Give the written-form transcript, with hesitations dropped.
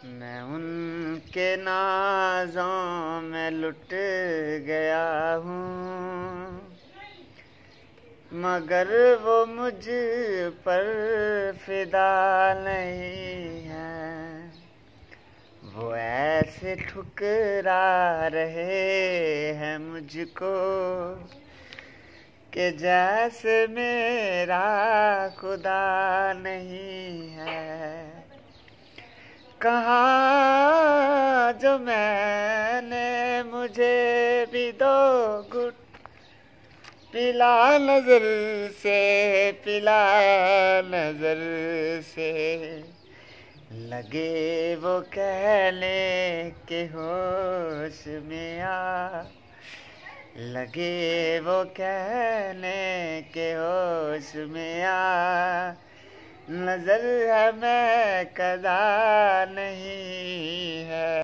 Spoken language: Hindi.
मैं उनके नाज़ों में लुट गया हूँ, मगर वो मुझ पर फिदा नहीं है। वो ऐसे ठुकरा रहे हैं मुझको कि जैसे मेरा खुदा नहीं है। कहा जो मैंने मुझे भी दो घुट पिला नजर से, पिला नजर से। लगे वो कहने के होश में आ, लगे वो कहने के होश में आ। नजर है मैं कदा नहीं है।